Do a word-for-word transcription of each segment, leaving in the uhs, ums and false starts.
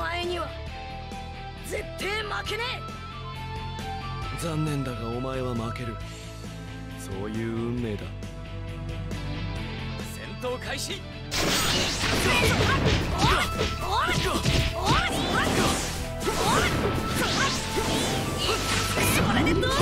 前には絶対負けねえ。残念だがお前は負ける。そういう運命だ。戦闘開始。 それでどう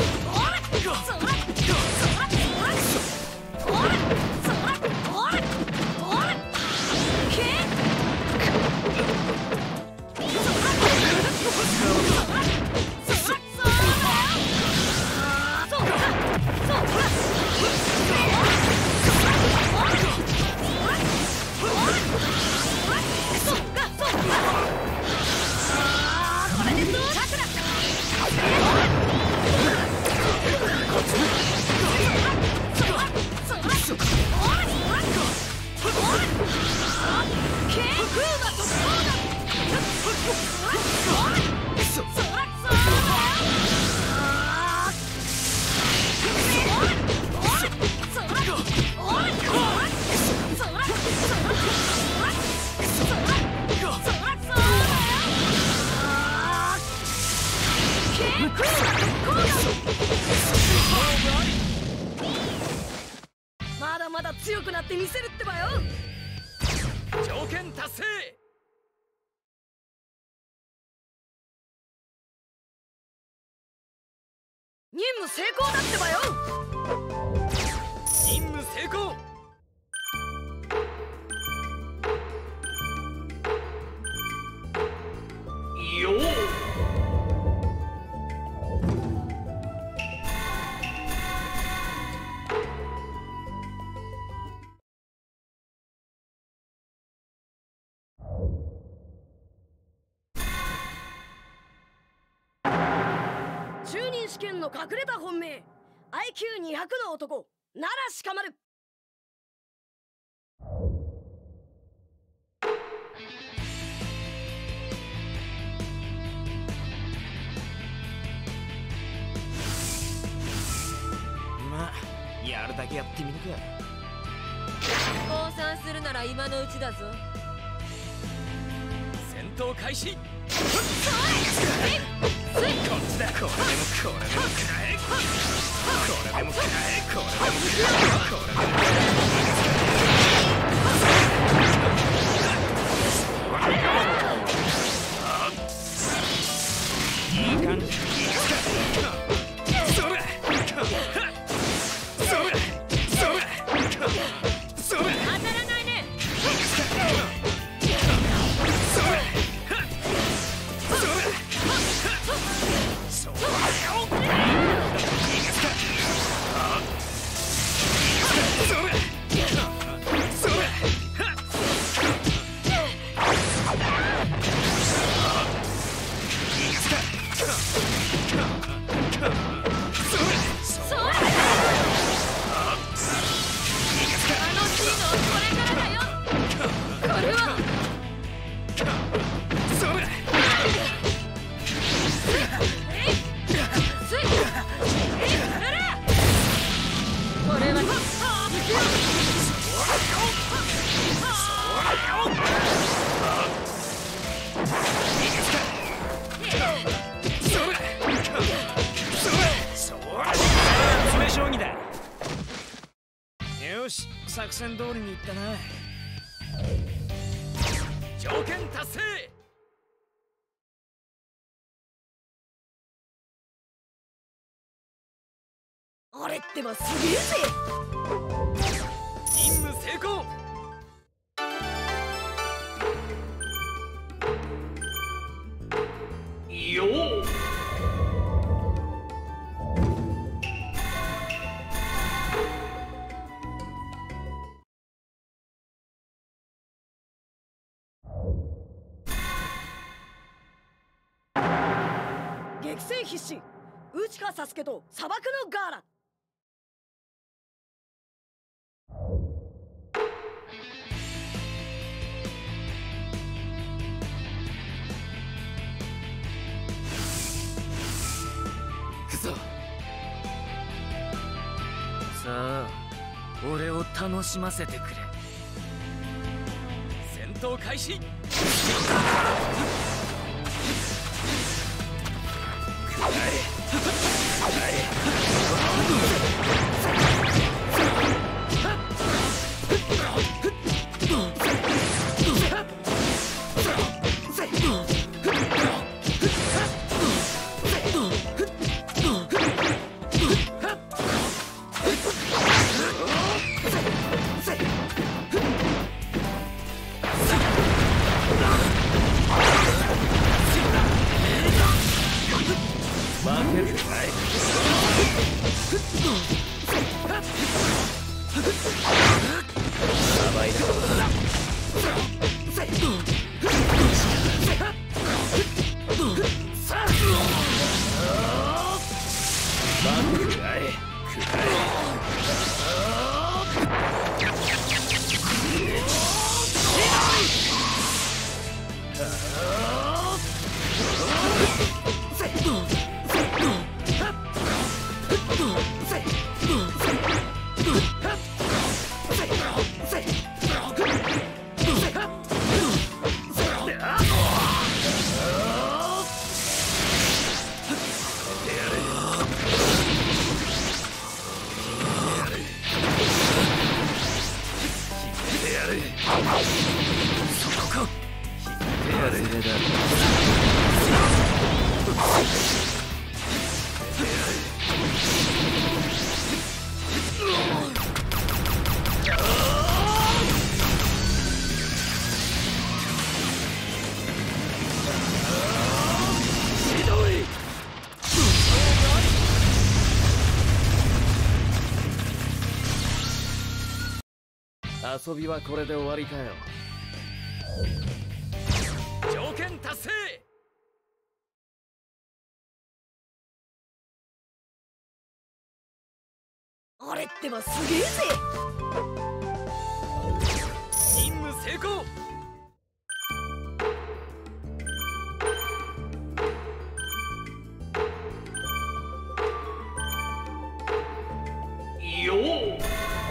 まだまだ強くなってみせるってばよ。 条件達成。 任務成功だってばよ。 任務成功。よっ。 就任試験の隠れた本命 アイキューにひゃく の男奈良鹿丸。 まあやるだけやってみるか。 降参するなら今のうちだぞ。 戦闘開始。こっちだ。これでもこれでも食らえ。これでも食らえ。これでも食らえ。これでもいい感じ。それそれそれそれ当たらないね。 よし、作戦通りにいったな。条件達成。 あれってばすげえぜ。 任務成功。よっ。 激戦必至、内川サスケと砂漠のガーラ。 くそ。さあ俺を楽しませてくれ。戦闘開始。 遊びはこれで終わりかよ。 条件達成。 あれってばすげえぜ。 任務成功。よー。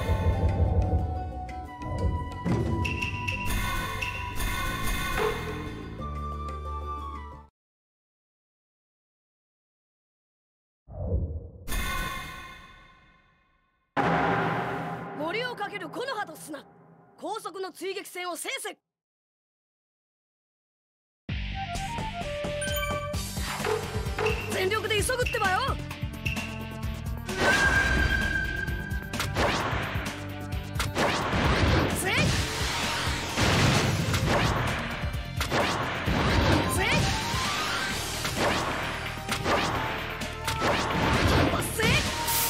森をかける木の葉と砂、高速の追撃戦を制せ。全力で急ぐってばよ。せいせいせい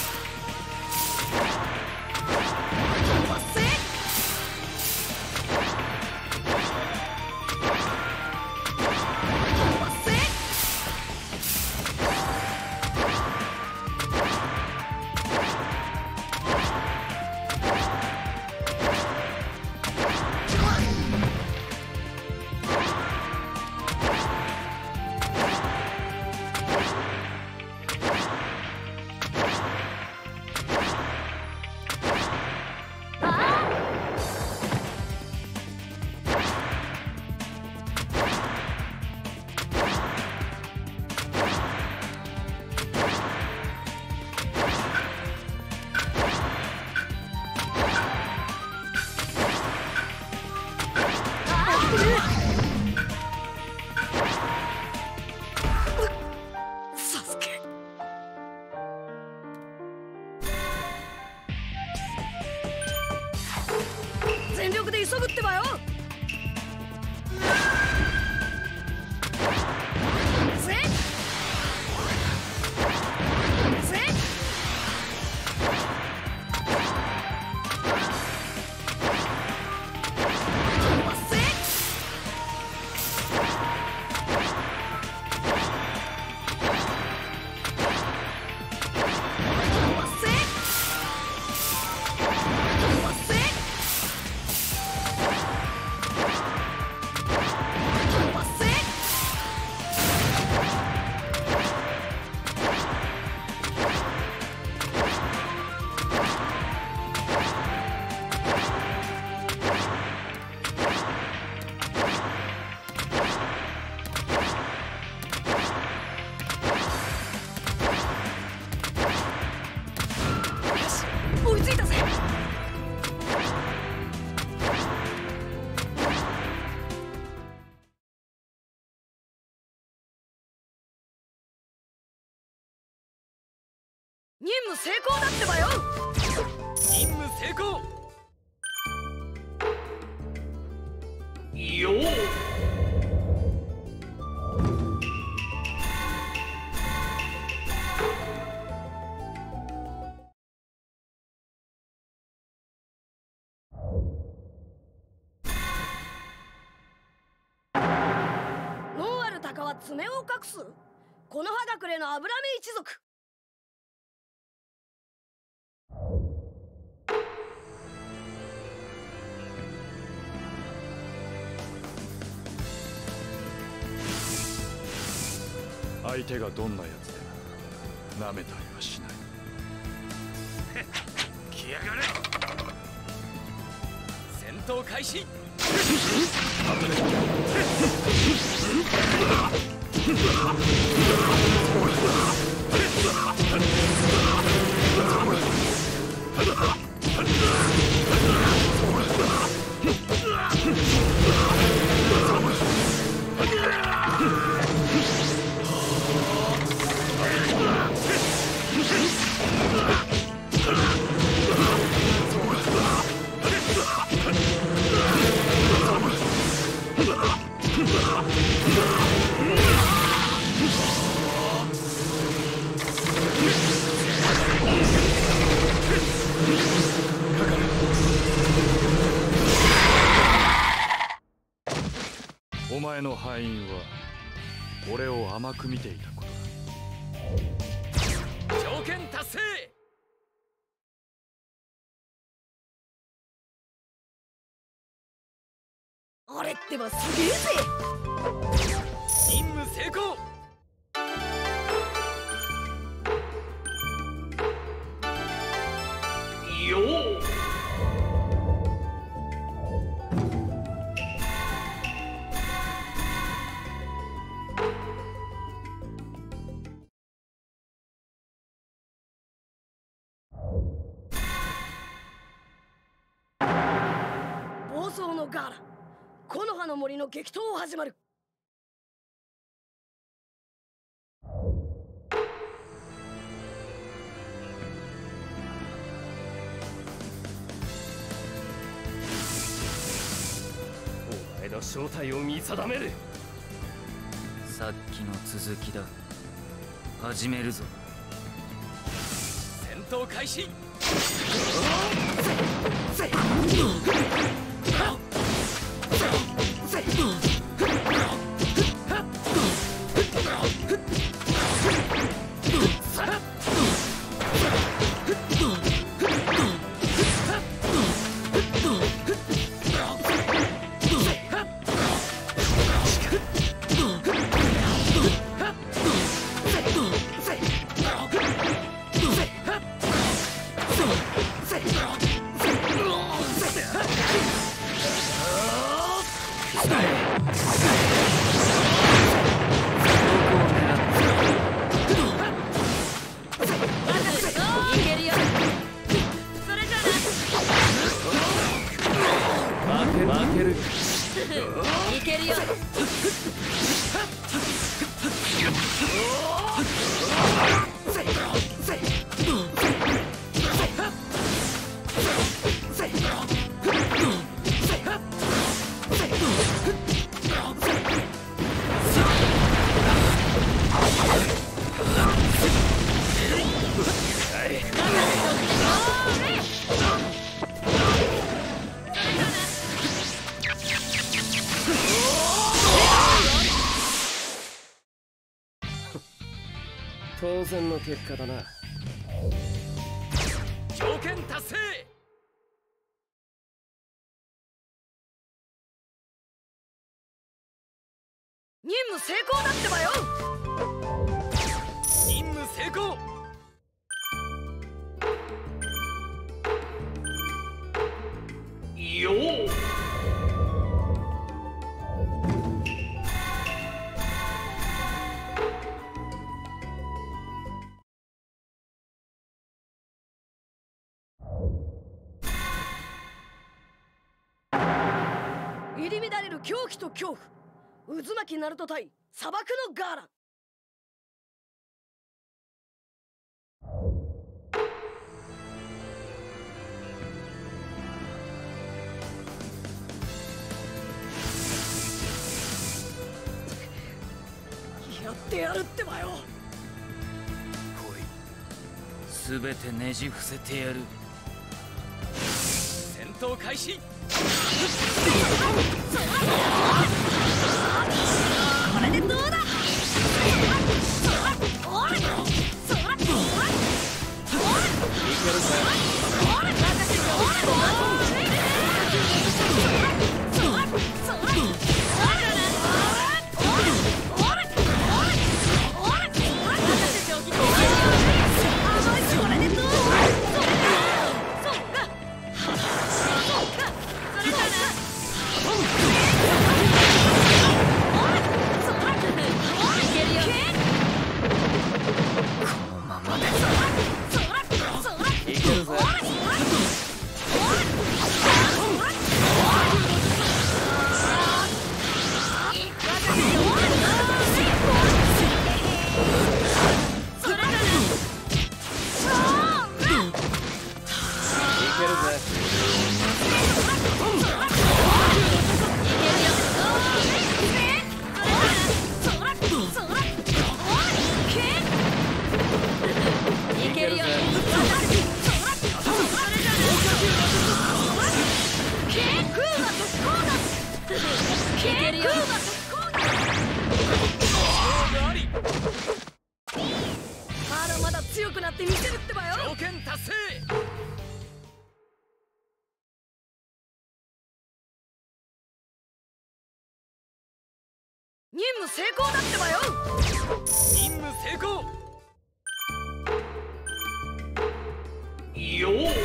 全力で急ぐってばよ。せいせい追いついたぜ。任務成功だってばよ。 任務成功。よー。 ノンアルタカは爪を隠す。この葉隠れの油目一族。 相手がどんなやつでも舐めたりはしない。 来やがれ。戦闘開始。 お前の敗因は俺を甘く見ていたことだ。 条件達成。 あれってばすげえぜ。 任務成功。よー。 暴走のガーラ、木の葉の森の激闘を始まる。 お前の正体を見定める。 さっきの続きだ。始めるぞ。 戦闘開始。 負ける。 いけるよ。 当然の結果だな。 条件達成。 任務成功だってばよ。 任務成功。よー。 入り乱れる狂気と恐怖、渦巻きナルト対砂漠のガーラン。やってやるってばよ。 すべてねじ伏せてやる。 戦闘開始。 これでどうだ。まだまだ強くなってみせるってばよ。 条件達成。 任務成功だってばよ。 任務成功。よー。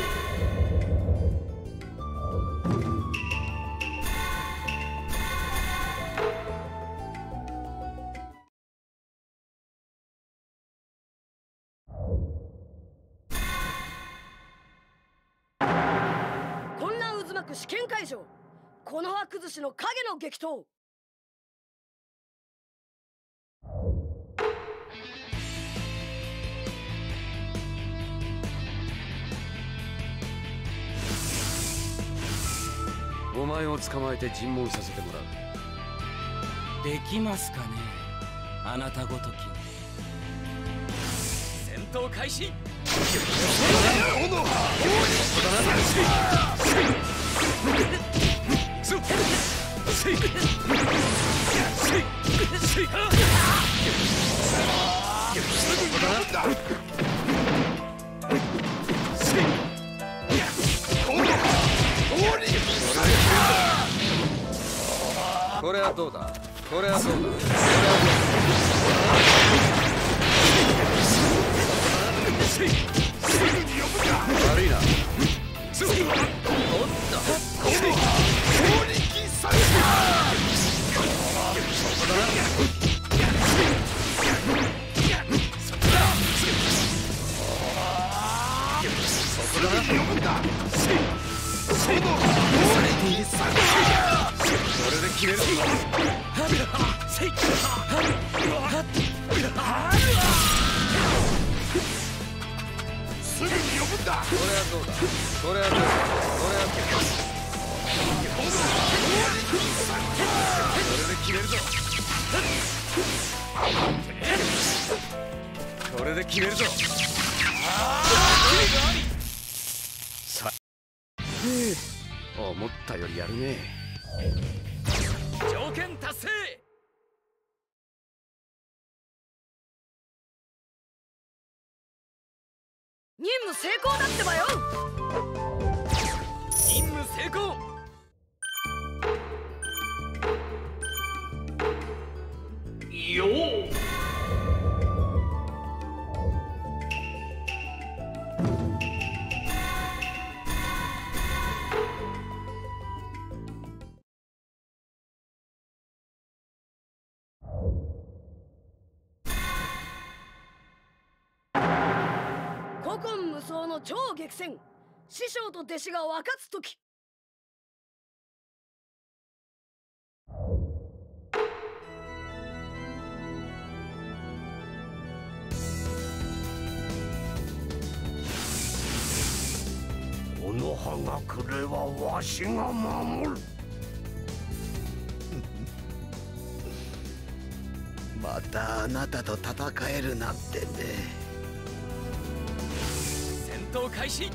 混乱渦巻く試験会場、この葉崩しの影の激闘。 お前を捕まえて尋問させてもらう。 できますかね、あなたごとき。 戦闘開始。 これはどうだ。これはどうだ。悪いな。これで決める。すぐに呼ぶんだ。これはどうだ。これはどうだ。これはどうだ。これで決めるぞ。これで決めるぞ。さあ、思ったよりやるね。 条件達成。 任務成功だってばよ。 任務成功。よー。 古今無双の超激戦、師匠と弟子が分かつ時。 の葉隠れはわしが守る。またあなたと戦えるなんてね。 戦闘開始。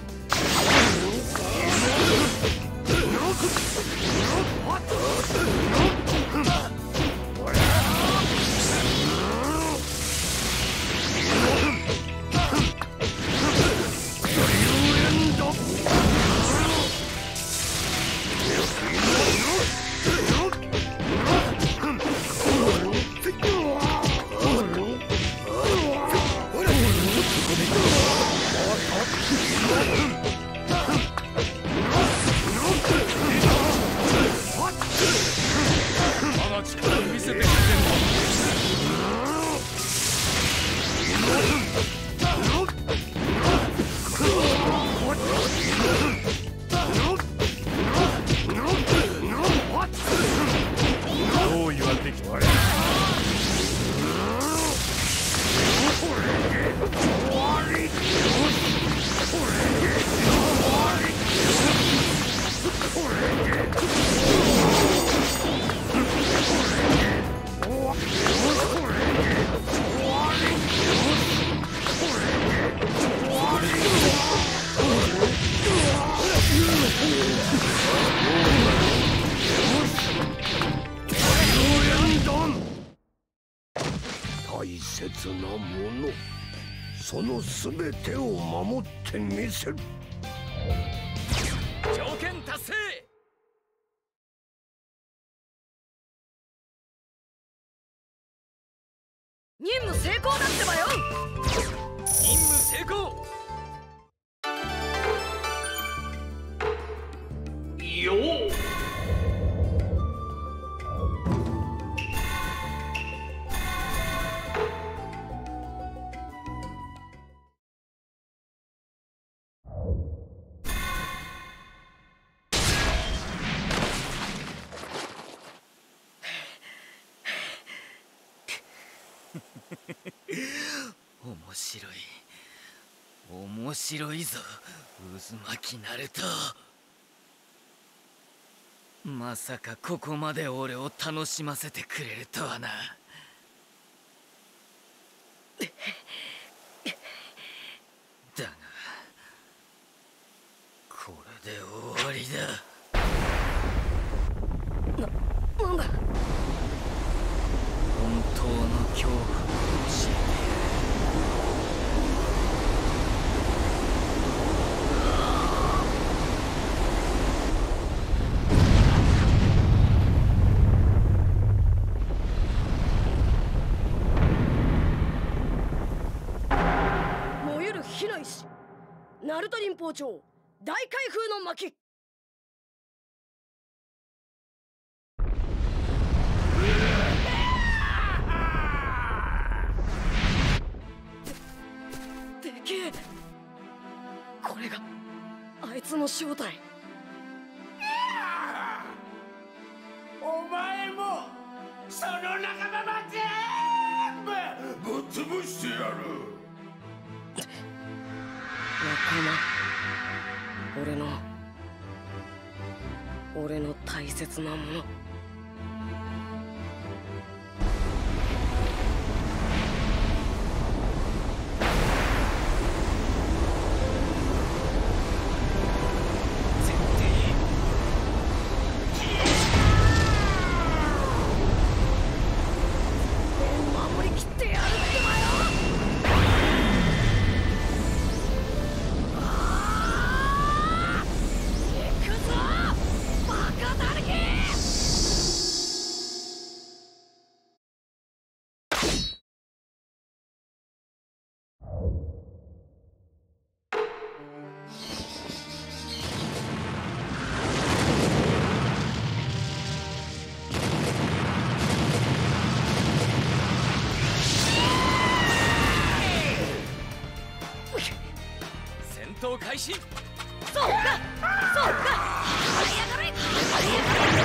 大切なもの、そのすべてを守ってみせる。 条件達成。 任務成功だってばよ。 任務成功。よっ。 面白い面白いぞ渦巻きナルト。まさかここまで俺を楽しませてくれるとはな。だがこれで終わりだ。 な、なんだ。 本当の恐怖を教えてやる。 燃える火の石、ナルト林法長大開封の巻。でけえ。これがあいつの正体。 お前もその仲間も全部ぶっ潰してやる。 仲間、俺の俺の大切なもの。守りきってやるってばよ。行くぞバカだらけ。 戦闘開始。 そうかそうか。張り上がれ張り上がれ張り上がれ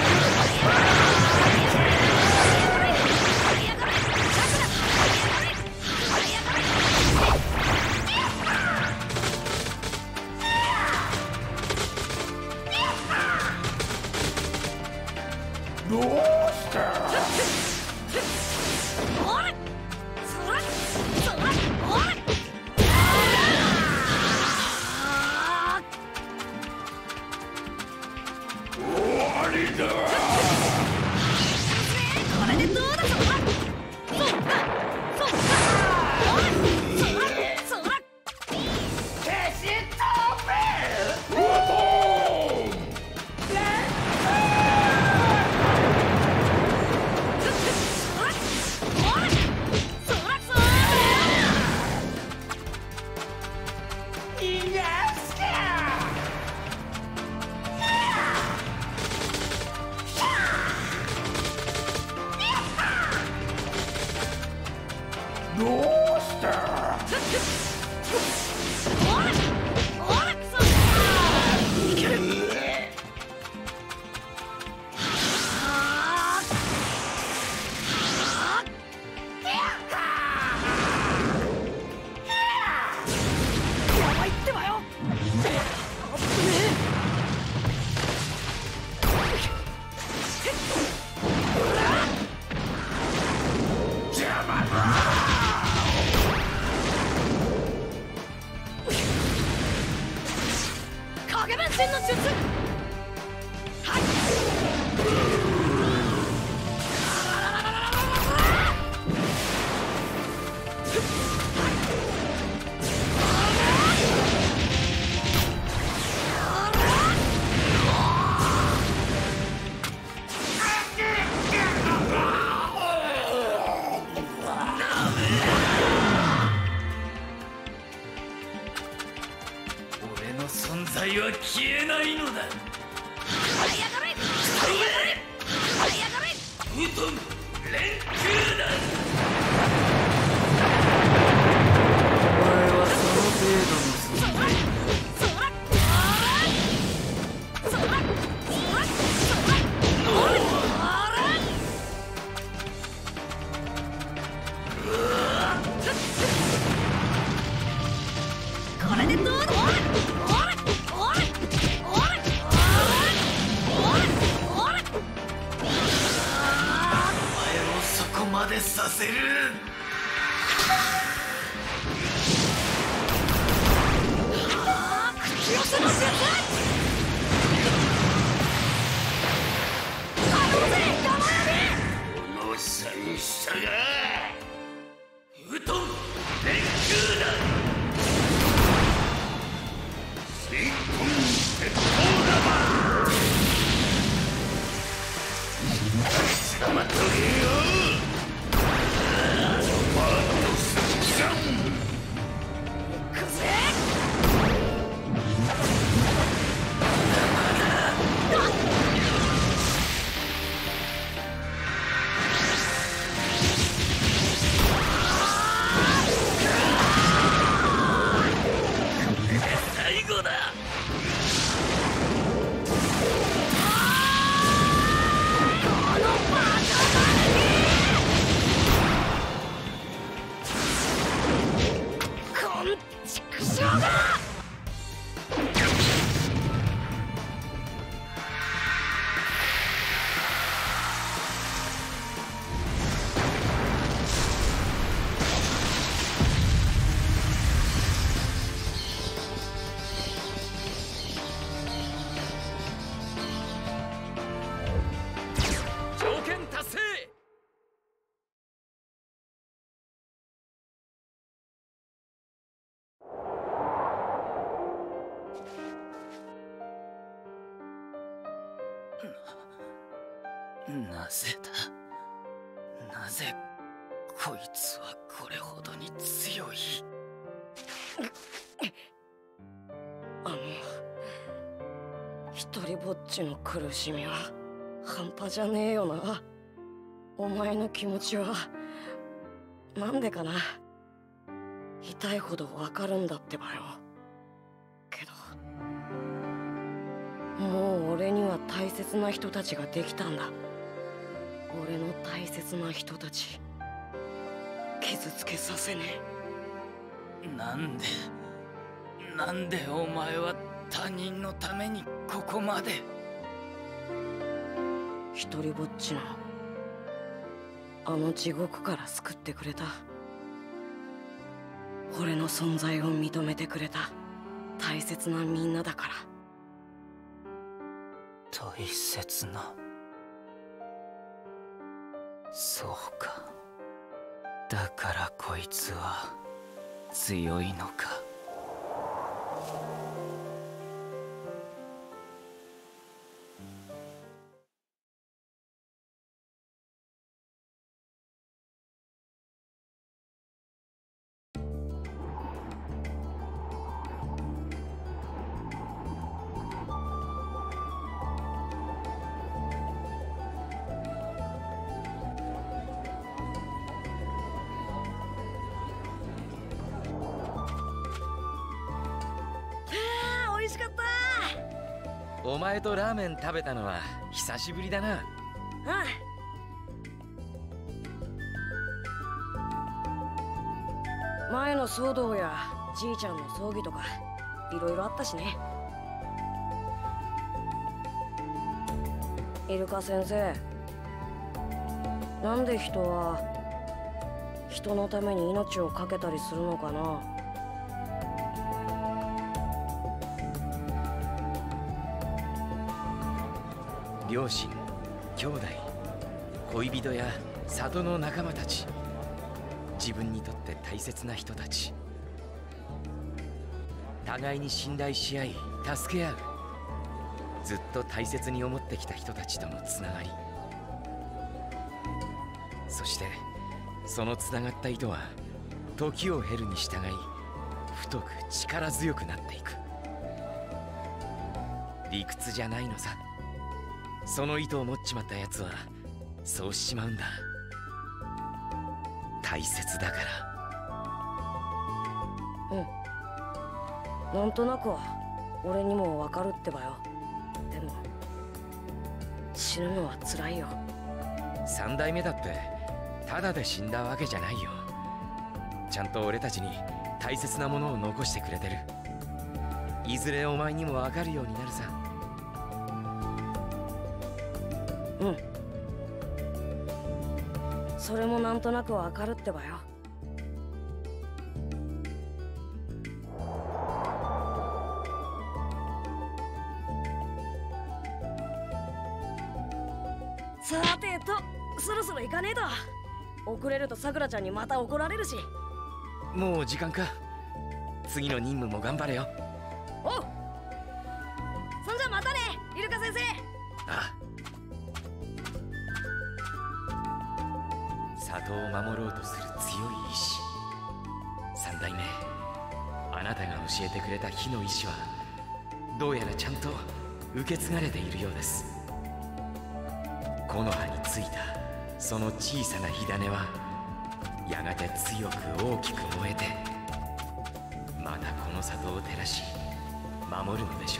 張り上がれチャクラ張り上がれ張り上がれ。 どうしたおれそらそらおれ終わりだ。 これでどうだそらそっかそっかおれそらそら消し飛べ。うおどうしたおれおれそらいけるやばいってばよ。あぶね邪魔だ。 影分身の術。はい俺の存在は消えないのだ。 這い上がれ這い上がれ這い上がれウトン連球だ。お前はその程度の存在。 そらそらそらそらおれこれでどうだ。おれおれおれおれおれおれお前をそこまでさせる。 口寄せの術。頼むぜガマヤこの戦車がウトン連球だ。 水遁鉄砲玉。立ち止まっとけよ。バートスキさん。 ビくぜ。 最後だ。 こんちくしょうが。 条件達成。 なぜだ。なぜこいつはこれほどに強い。 あの一人ぼっちの苦しみは半端じゃねえよな。お前の気持ちはなんでかな。痛いほどわかるんだってばよ。けどもう俺には大切な人たちができたんだ。俺の大切な人たち傷つけさせねえ。 なんでなんでお前は他人のためにここまで。 一人ぼっちのあの地獄から救ってくれた。俺の存在を認めてくれた大切なみんなだから。 大切な。そうか。だからこいつは強いのか。お前とラーメン食べたのは久しぶりだな。 ああ、前の騒動やじいちゃんの葬儀とかいろいろあったしね。イルカ先生、なんで人は人のために命を懸けたりするのかな。 両親、兄弟、恋人や里の仲間たち、自分にとって大切な人たち、互いに信頼し合い助け合う、ずっと大切に思ってきた人たちとのつながり、そしてそのつながった糸は時を経るに従い太く力強くなっていく。理屈じゃないのさ。その糸を持っちまったやつはそうしちまうんだ。大切だから。 うん、なんとなくは俺にもわかるってばよ。でも死ぬのは辛いよ。 三代目だってただで死んだわけじゃないよ。ちゃんと俺たちに大切なものを残してくれてる。いずれお前にもわかるようになるさ。 うん、それもなんとなくわかるってばよ。さてと、そろそろ行かねえと。遅れるとさくらちゃんにまた怒られるし。 もう時間か。次の任務も頑張れよ。 おう、そんじゃまたね、イルカ先生。 ああ。里を守ろうとする強い意志。三代目、あなたが教えてくれた火の意志はどうやらちゃんと受け継がれているようです。木の葉についたその小さな火種はやがて強く大きく燃えて、またこの里を照らし守るのでしょ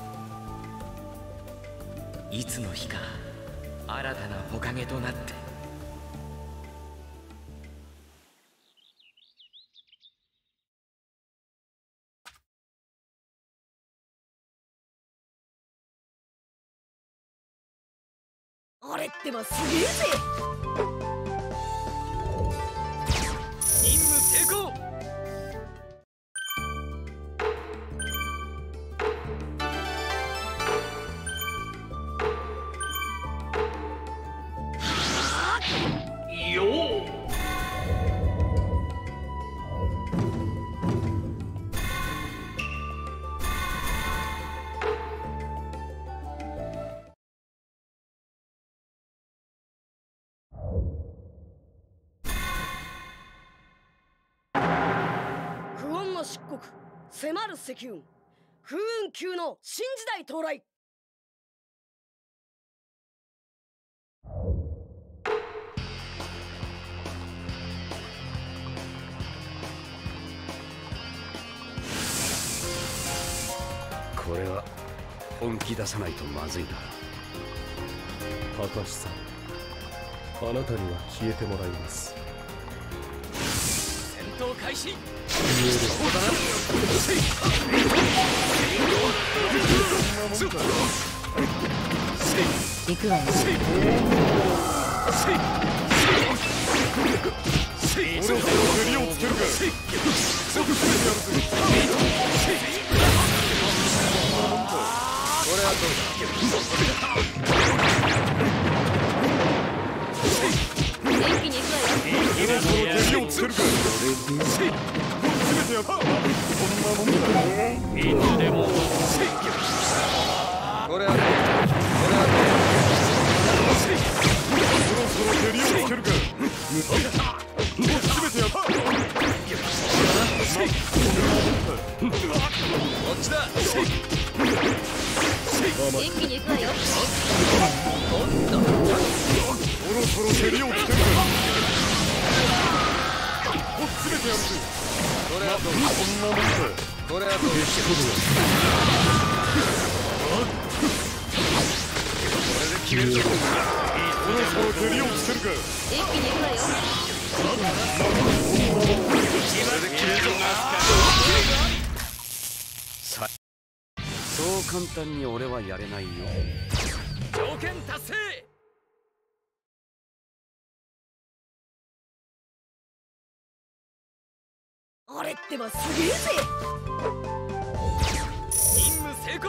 う。いつの日か新たな火影となって。 俺ってばすげえぜ。 任務成功。 よう。 漆黒迫る積雲、風雲級の新時代到来。 これは本気出さないとまずいな。 高橋さん、あなたには消えてもらいます。 戦闘開始。 そうだな。 そんなもんか。 行くわよ。 俺を蹴りをつけるか。 これはどうだ。 元気に行くわよ。 俺を蹴りをつけるか。詰めてやった。こんなもんだ。いつでも。 これはどうだ。これはどうだ。 そろそろ蹴りをつけるか。詰めてやった。こっちだ。 元気に行くわよ。 そろそろ蹴りをつけるか。詰めてやるぜ。 これはどうだ。 こんなもんだ。 これはどうだ。これで決めるぞ。 そろそろ蹴りをつけるか。 元気に行くわよ。 これで決めるぞ。 そう簡単に俺はやれないよ。 条件達成。 あれってばすげえぜ。 任務成功。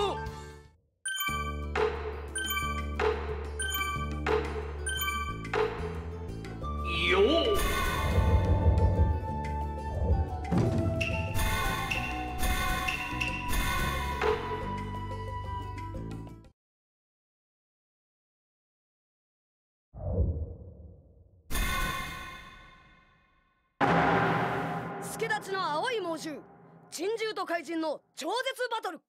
よっ。 助立ちの青い猛獣、珍獣と怪人の超絶バトル。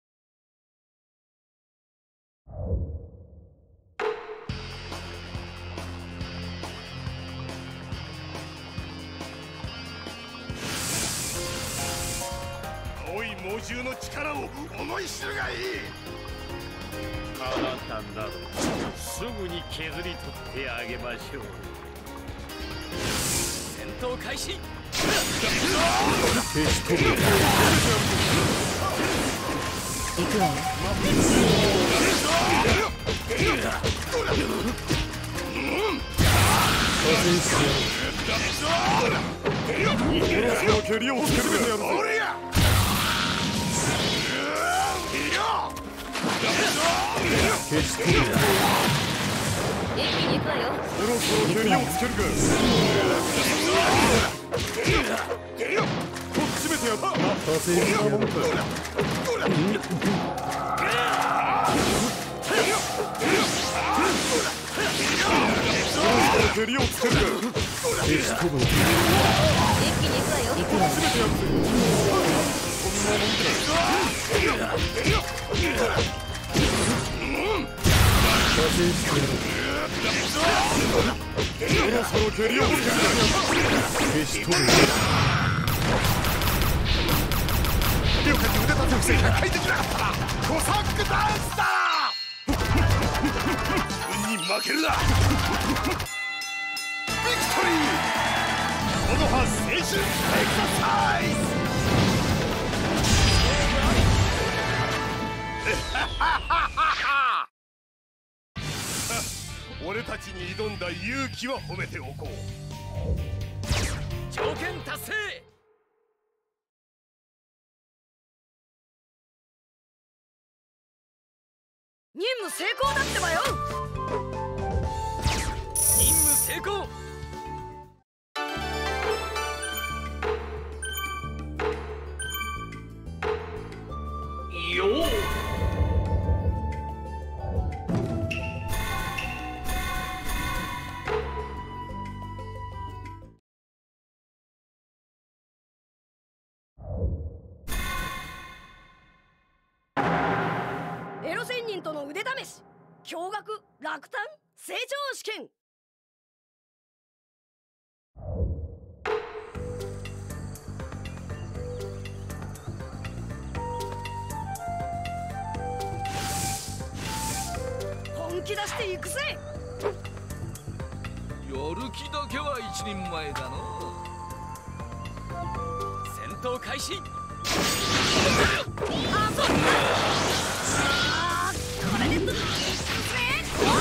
青い猛獣の力を思い知るがいい。 あなたなどすぐに削り取ってあげましょう。 戦闘開始。 行くわよ。 そろ蹴りをつけるべてやるぜ。 元気に行くわよ。 そろそろ蹴りをつけるか。こっちめてやった。達成したもんか。蹴りをつけるか。 元気に行くわよ。行くわよ。 詰めてやるぜ。こんなもんか。達成したもんか。そろそろ蹴りをつけるか。消し飛ぶ。よかった腕立て伏せひゃっかいできなかったな。コサックダンスだ。運に負けるな。ビクトリー。この葉青春エクササイズ。俺たちに挑んだ勇気は褒めておこう。 条件達成。 任務成功だってばよ。 任務成功。 よっ。 エロ仙人との腕試し、驚愕落胆成長試験。本気出していくぜ。 やる気だけは一人前だな。 戦闘開始。 あそっか。あーこれでぶっつけ。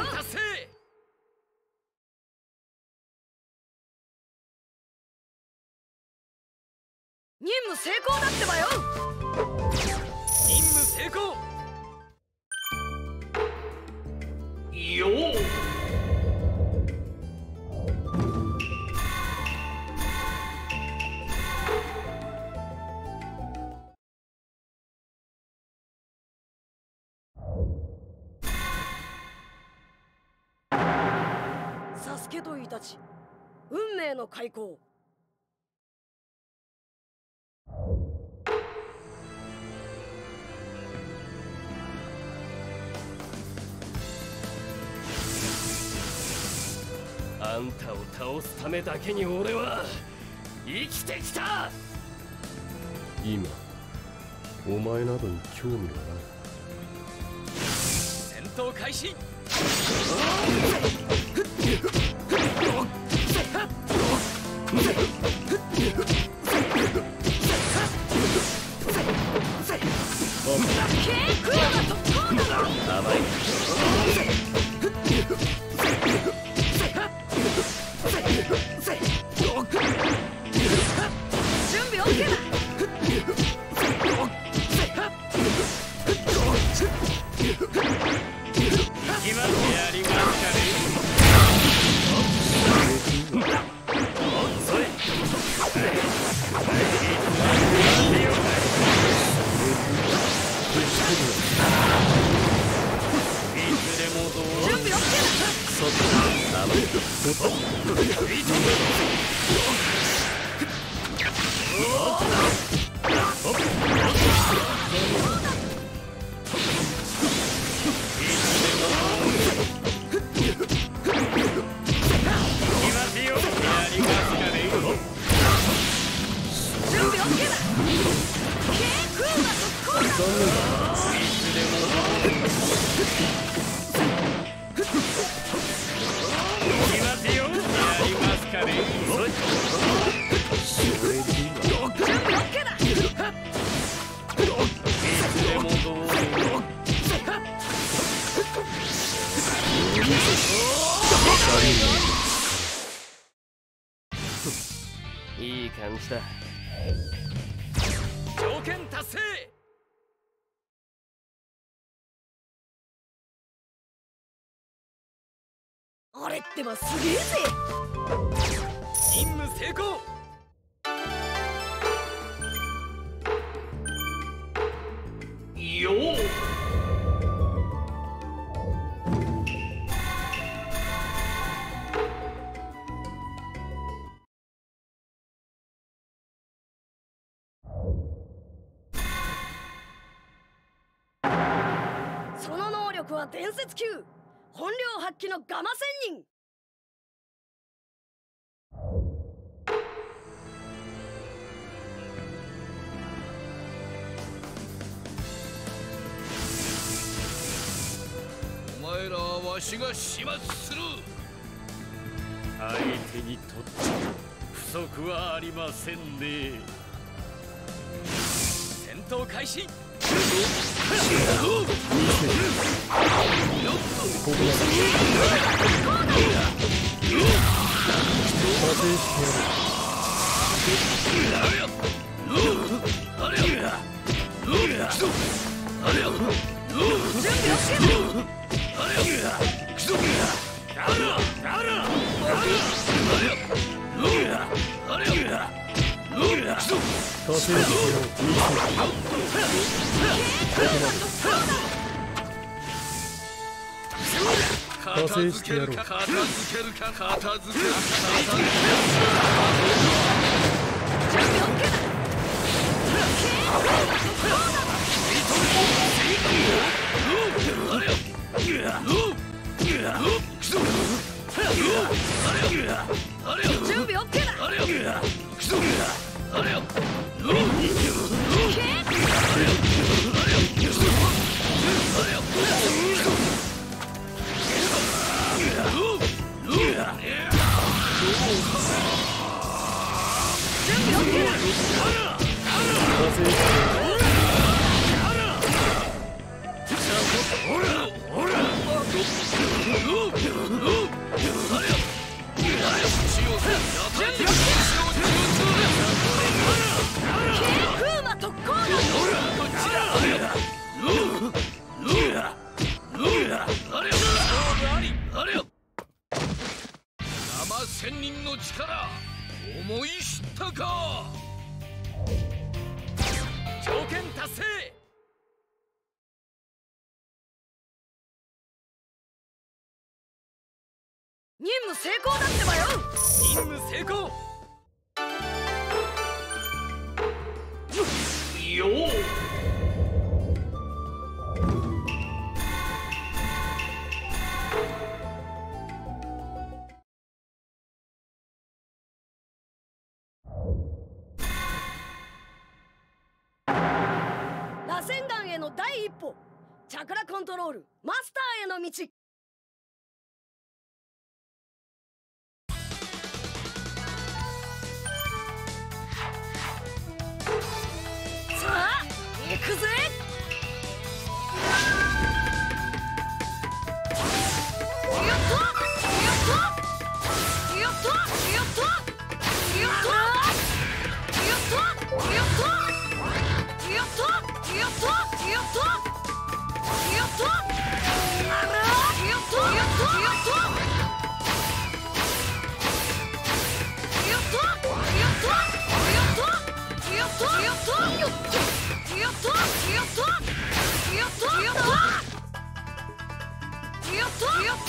達成。 任務成功だってばよ。 任務成功。 よーサスケとイタチ、運命の開口。 あんたを倒すためだけに俺は生きてきた。 今お前などに興味はない。 戦闘開始。甘い。 準備 オーケー だ。 今のやりますかね。それ。いつでもどう。 準備 オーケー だ。 いい感じだ。 条件達成。 あれってばすげえぜ。 任務成功。 よーその能力は伝説級、本領発揮のガマ仙人。 お前らはわしが始末する。 相手にとって不足はありませんね。 戦闘開始。 加勢してやろう。 片付けるか片付けるか片付ける準備 オーケー だ。 ほらほら千人の力思い知ったか。条件達成。 任務成功だってばよ。 任務成功。よー螺旋岩への第一歩、チャクラコントロールマスターへの道。さあ行くぜ。やったやったやったやったやったやったやったやったやったやったやったあらやったやったやったやったやったやったやったやったやったやったやったやったやったやったやったやったやった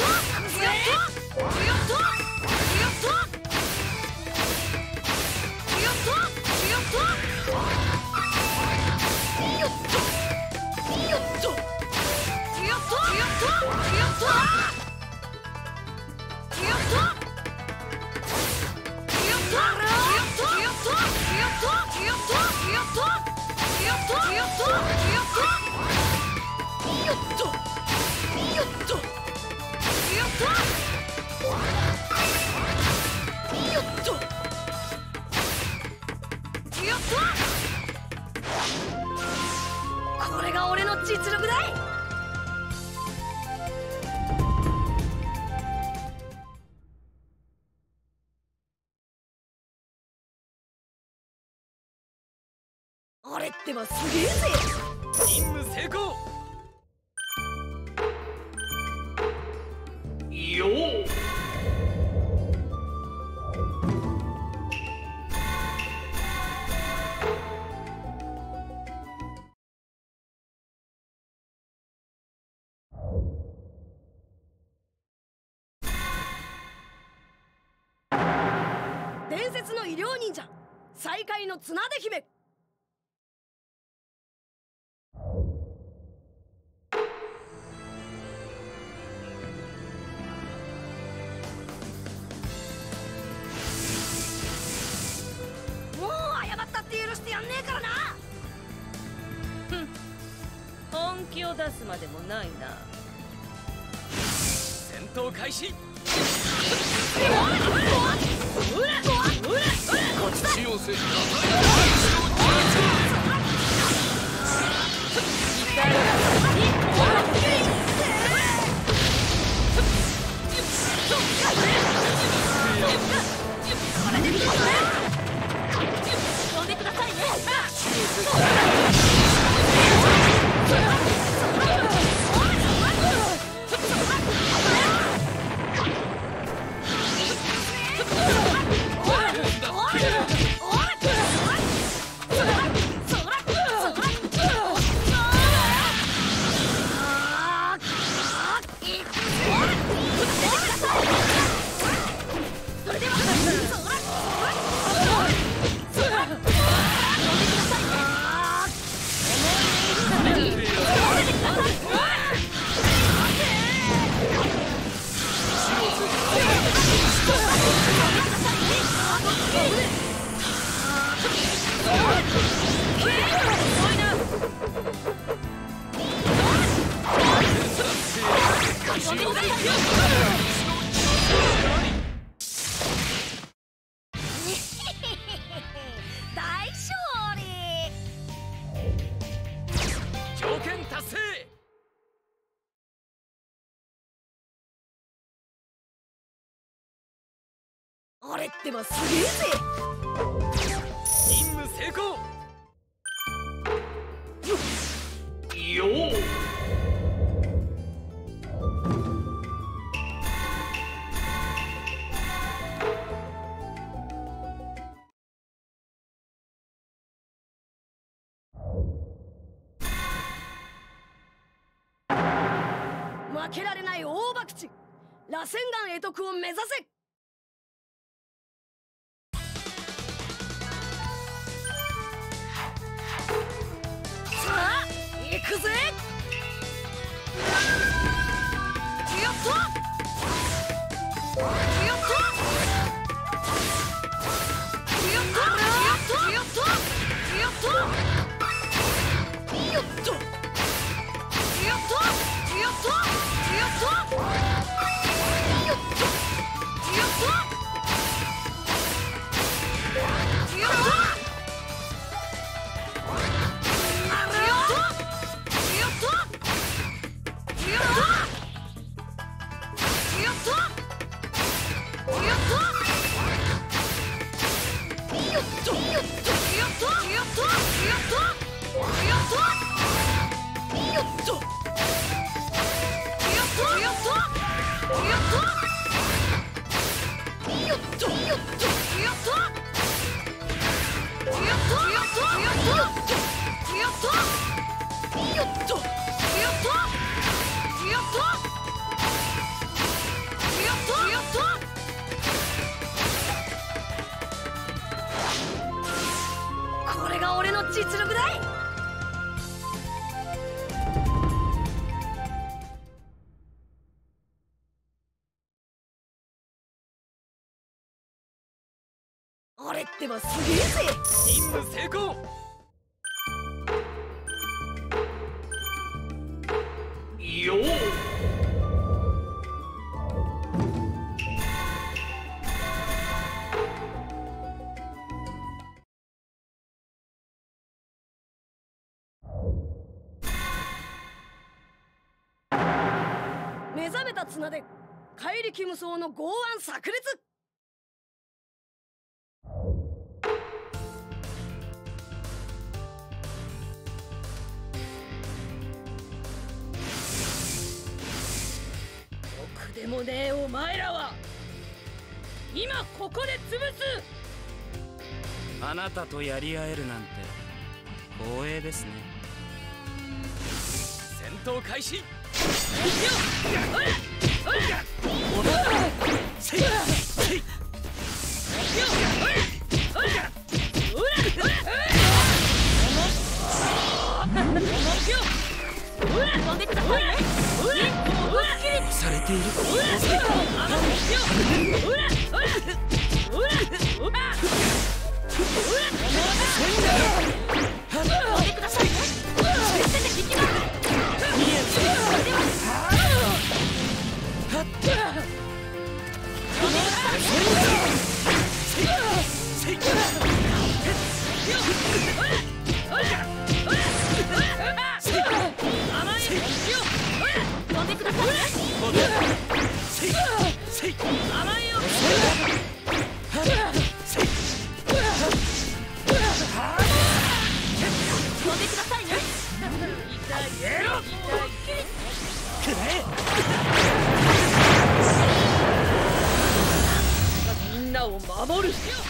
これが俺の実力だい。俺ってばすげえぜ。 任務成功。よー伝説の医療忍者再会の綱手姫。もう謝ったって許してやんねえからな。 本気を出すまでもないな。 戦闘開始。口をせい。 飛んでくださいね。 大勝利。 条件達成。 俺ってばすげえぜ。 任務成功。よー負けられない大博打螺旋岩会得を目指せ。さあ行くぜ。やったやったやったやったやったやったやったやったやったやったやったやったやったこれが俺の実力だい。俺ってばすげえぜ。 任務成功。 よー目覚めた綱で怪力無双の剛腕炸裂。ろくでもねえお前らは今ここで潰す。 あなたとやり合えるなんて光栄ですね。 戦闘開始。 されている。 みんなを守る。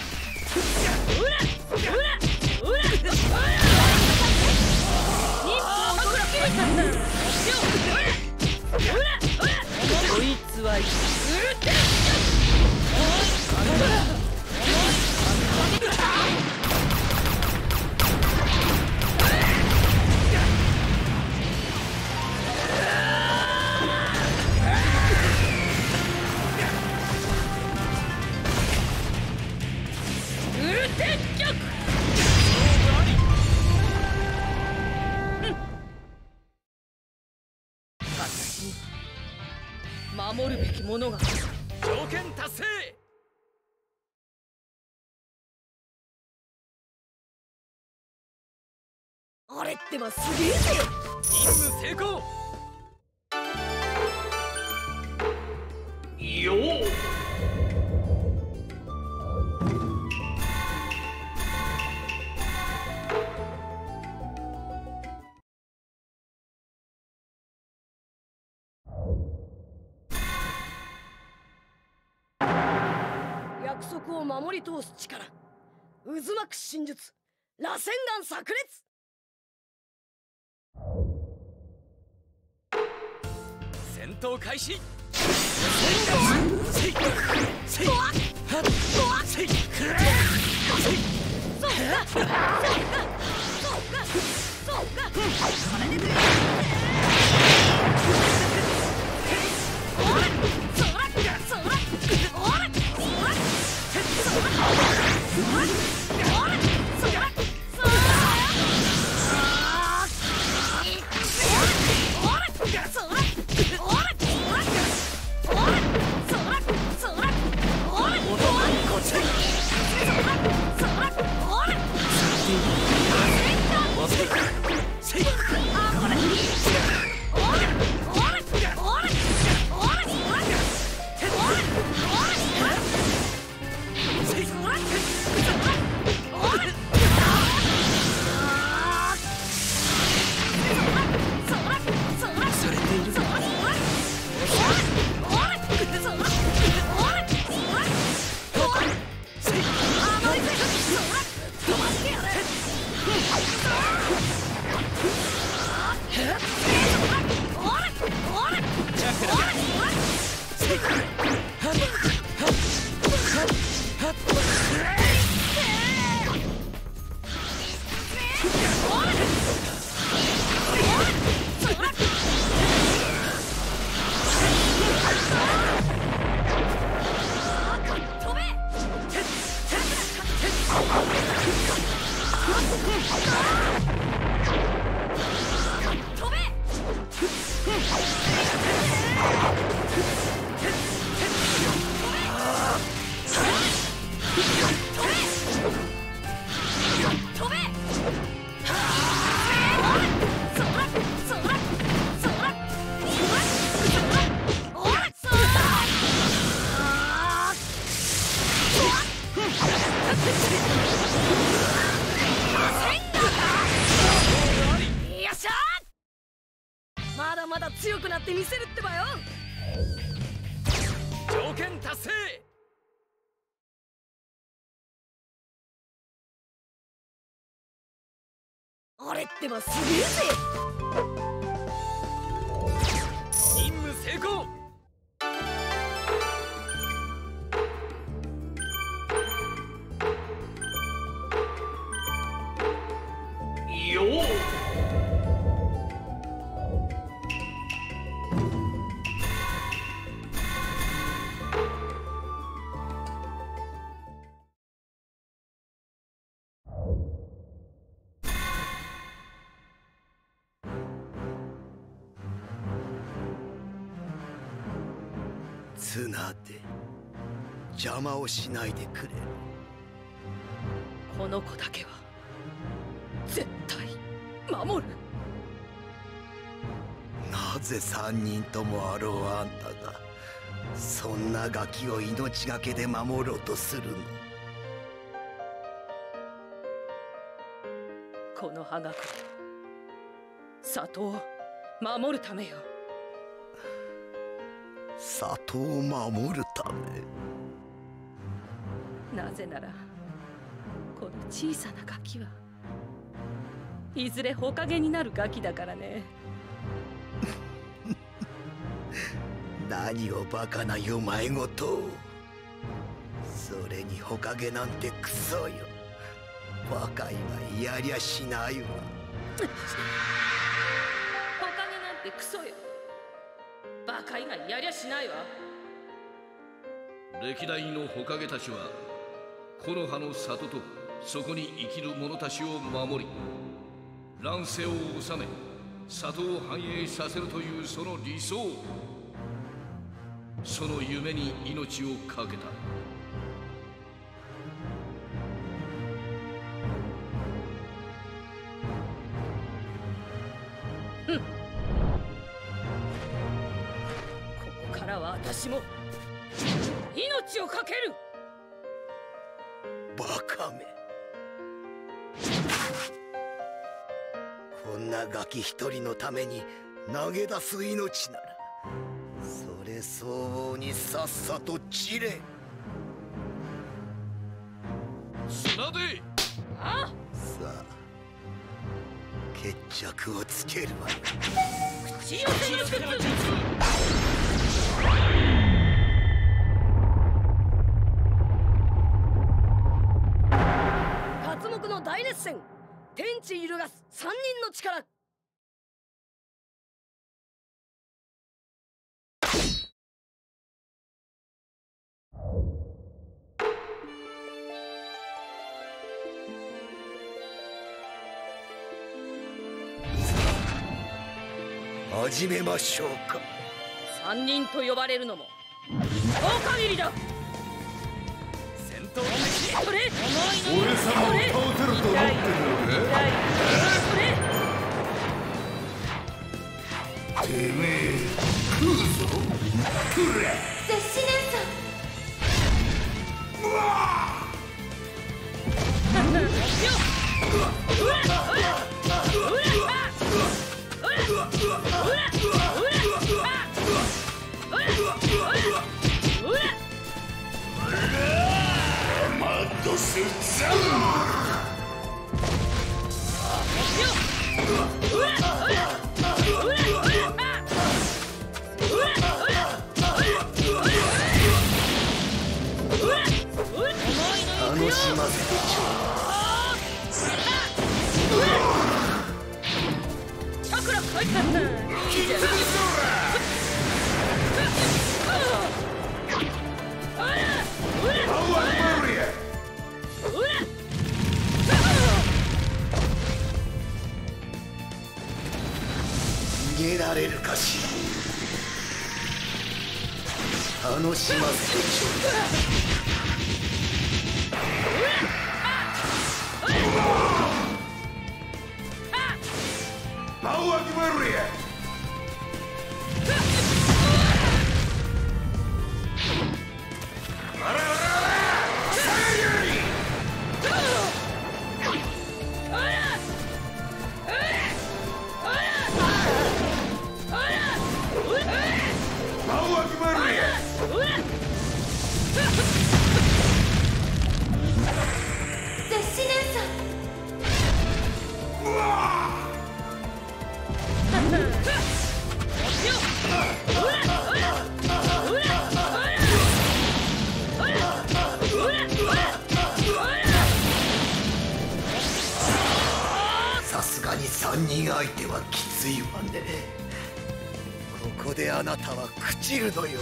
こいつは守るべきものが。 条件達成。 俺ってばすげえぜ。 任務成功。 よー約束を守り通す力、渦巻く真術、螺旋岩炸裂。 戦闘開始。 まだまだ強くなってみせるってばよ。 条件達成。 俺ってばすげえぜ。 任務成功。 よっ。 ツナで邪魔をしないでくれ。 この子だけは絶対守る。 なぜ三人ともあろうあんたがそんなガキを命がけで守ろうとするの。 この葉隠れ里を守るためよ。 里を守るため。 なぜならこの小さなガキはいずれ火影になるガキだからね。 何をバカなよ前ごと。それに火影なんてクソよ。バカいはやりゃしないわ。 火影なんてクソよ。バカ以外やりゃしないわ。 歴代の火影たちは木の葉の里とそこに生きる者たちを守り、乱世を治め里を繁栄させるというその理想、その夢に命を懸けた。 うん、ここからは私も命を懸ける。 バカめ。こんなガキ一人のために投げ出す命ならそれ相応にさっさと散れ。 砂であさあ決着をつけるわよ。 信用性の術。刮目の大熱戦、天地揺るがす三人の力。 始めましょうか。 三人と呼ばれるのもお限りだ。 戦闘開始。 それ俺様を倒せると思ってるのか。 それてめえ食うぞ。くれ拙子姉さん。 うわマッドスザ楽しませてちょチャクラ回転。 逃げられるかしら。楽しませてちょ間をわきまえろや。あらあらあらさあより間をわきまえろや。 拙子姉さん。 うわさすがに三人相手はきついわね。ここであなたは朽ちるのよ。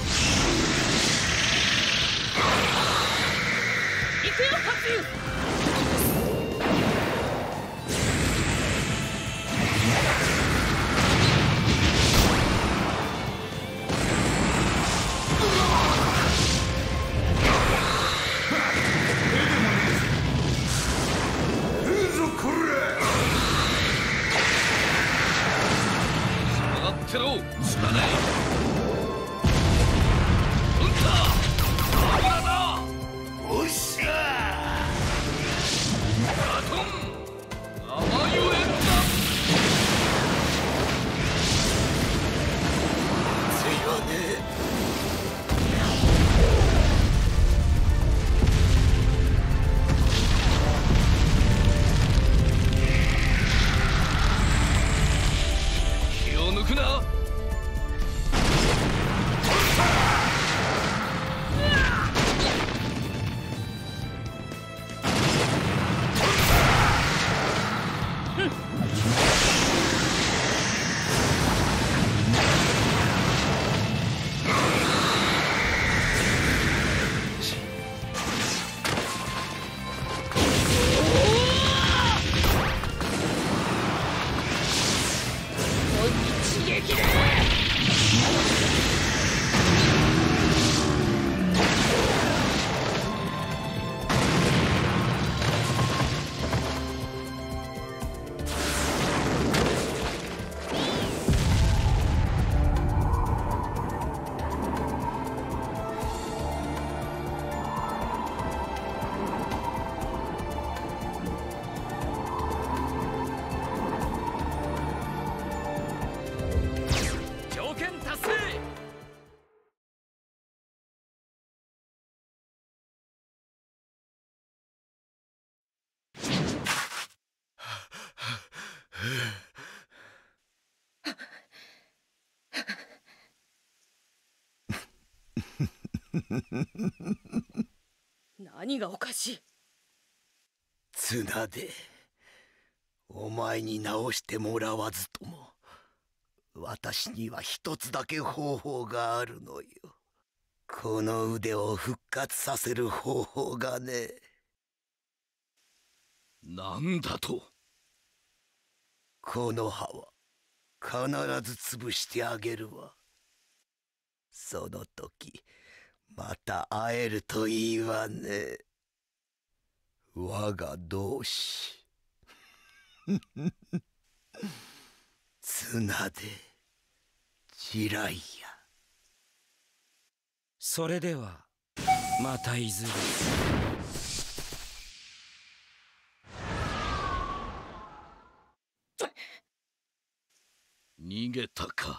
行くよ活友。 上がってろつかない。 何がおかしい？ 綱でお前に直してもらわずとも私には一つだけ方法があるのよ。この腕を復活させる方法がね。 なんだと？ この葉は必ず潰してあげるわ。その時また会えるといいわね、我が同志。綱で地雷や。 それではまたいずれ。 逃げたか。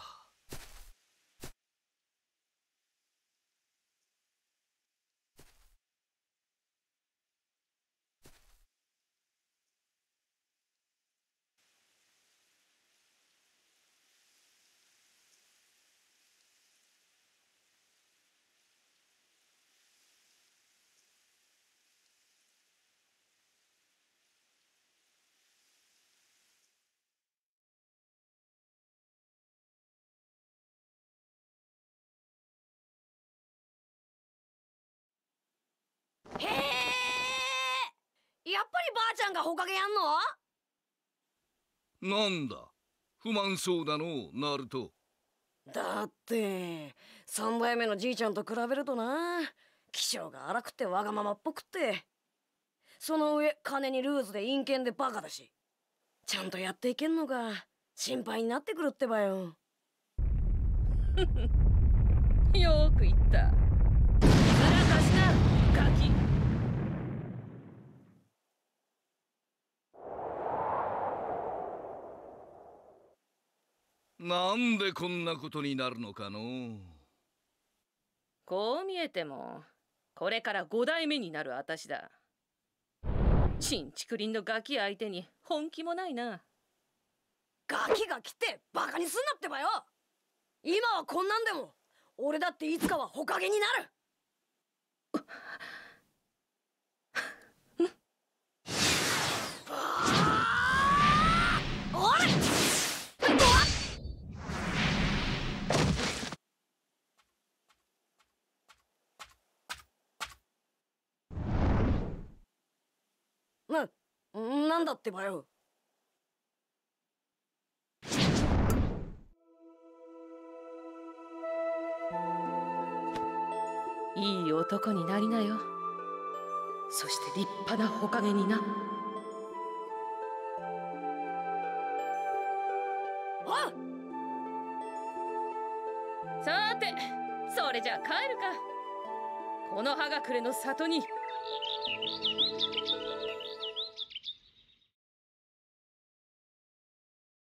へえ、やっぱりばあちゃんがほかげやんの？ なんだ、不満そうだの、ナルト。 だって三代目のじいちゃんと比べるとな、気性が荒くてわがままっぽくって、その上金にルーズで陰険でバカだし、ちゃんとやっていけんのか心配になってくるってばよ。 よく言った。そらかしなガキ。 なんでこんなことになるのかの。 こう見えてもこれから五代目になる私だ。ちんちくりんのガキ相手に本気もないな。 ガキが来てバカにすんなってばよ。今はこんなんでも俺だっていつかはほかげになる。な、なんだってばよ。 いい男になりなよ。そして立派なほかげにな。 あっ、 さて、それじゃあ帰るか。この葉隠れの里に